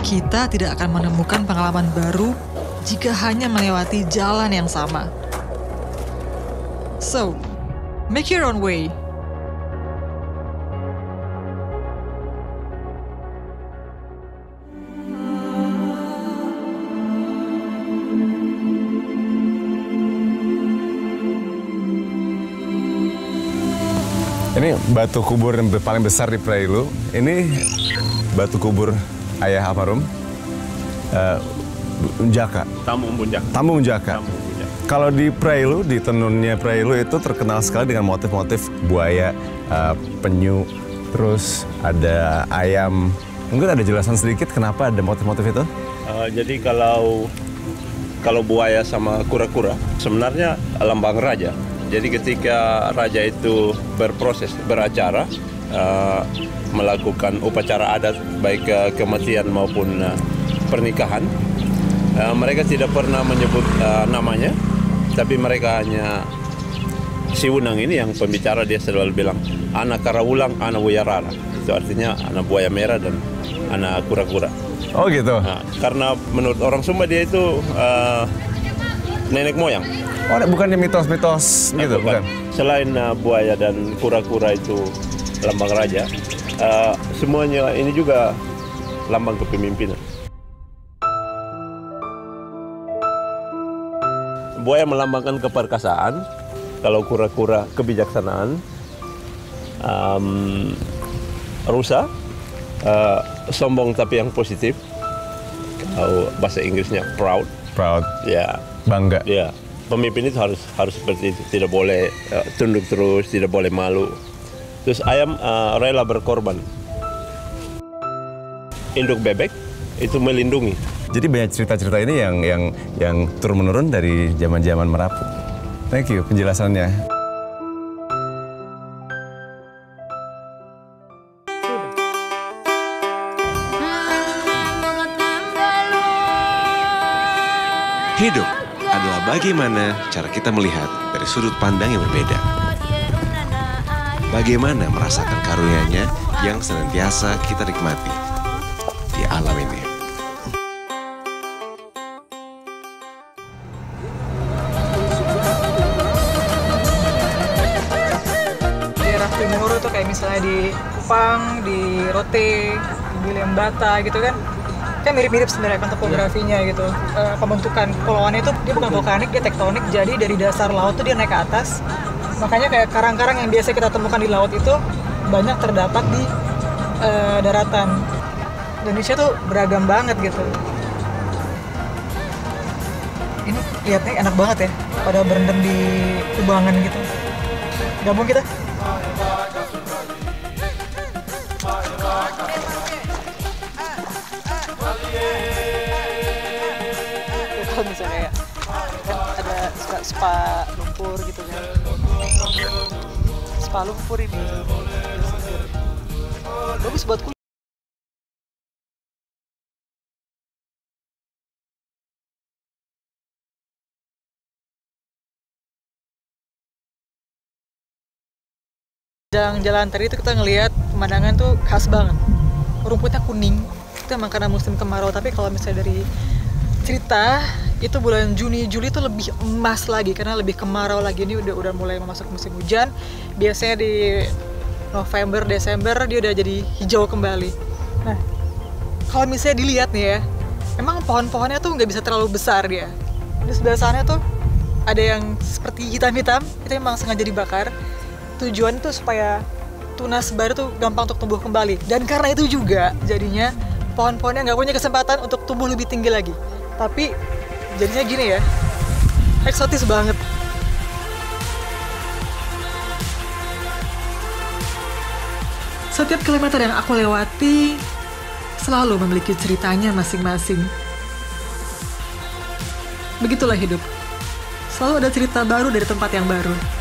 Kita tidak akan menemukan pengalaman baru jika hanya melewati jalan yang sama. So, make your own way. Ini batu kubur yang paling besar di Prailu. Ini batu kubur ayah almarhum Munjaka. Tamu Munjaka. Tamu Munjaka. Kalau di Prailu, di tenunnya Prailu itu terkenal sekali dengan motif-motif buaya, penyu, terus ada ayam. Mungkin ada jelasan sedikit kenapa ada motif-motif itu? Jadi kalau buaya sama kura-kura, sebenarnya lambang raja. Jadi ketika raja itu berproses, beracara, melakukan upacara adat, baik kematian maupun pernikahan, mereka tidak pernah menyebut namanya, tapi mereka hanya, si Wunang ini yang pembicara, dia selalu bilang, anak Karawulang, anak Wuyarara. Itu artinya anak buaya merah dan anak kura-kura. Oh gitu? Nah, karena menurut orang Sumba dia itu nenek moyang. Oh, bukannya mitos-mitos gitu, bukan? Selain buaya dan kura-kura itu lambang raja, semuanya ini juga lambang kepemimpinan. Buaya melambangkan keperkasaan, kalau kura-kura kebijaksanaan, rusa sombong tapi yang positif, kalau bahasa Inggrisnya proud. Proud. Ya. Bangga. Ya. Pemimpin itu harus seperti itu, tidak boleh tunduk terus, tidak boleh malu. Terus ayam rela berkorban. Induk bebek itu melindungi. Jadi banyak cerita-cerita ini yang turun-menurun dari zaman-zaman Merapu. Thank you penjelasannya. Hidup adalah bagaimana cara kita melihat dari sudut pandang yang berbeda. Bagaimana merasakan karunia-Nya yang senantiasa kita nikmati di alam ini. Daerah timur itu kayak misalnya di Kupang, di Rote, di Lembata gitu kan mirip-mirip sebenarnya kan topografinya gitu. Pembentukan kepulauannya itu dia bukan vulkanik, dia tektonik. Jadi dari dasar laut tuh dia naik ke atas. Makanya kayak karang-karang yang biasa kita temukan di laut itu banyak terdapat di daratan. Indonesia tuh beragam banget gitu. Ini lihatnya enak banget ya, pada berendam di kubangan gitu. Gabung kita. Kalau misalnya kayak kan ada spa lumpur gitu kan, spa lumpur ini bagus buat kulit. Jalan tadi itu kita ngelihat pemandangan tuh khas banget, rumputnya kuning. Itu emang karena musim kemarau, tapi kalau misalnya dari cerita itu bulan Juni Juli itu lebih emas lagi karena lebih kemarau lagi. Ini udah mulai masuk musim hujan. Biasanya di November Desember dia udah jadi hijau kembali. Nah, kalau misalnya dilihat nih ya, emang pohon-pohonnya tuh nggak bisa terlalu besar dia. Di sebelah sana tuh ada yang seperti hitam-hitam, itu emang sengaja dibakar. Tujuan tuh supaya tunas baru tuh gampang untuk tumbuh kembali. Dan karena itu juga jadinya pohon-pohonnya nggak punya kesempatan untuk tumbuh lebih tinggi lagi. Tapi jadinya gini ya, eksotis banget. Setiap kilometer yang aku lewati selalu memiliki ceritanya masing-masing. Begitulah hidup. Selalu ada cerita baru dari tempat yang baru.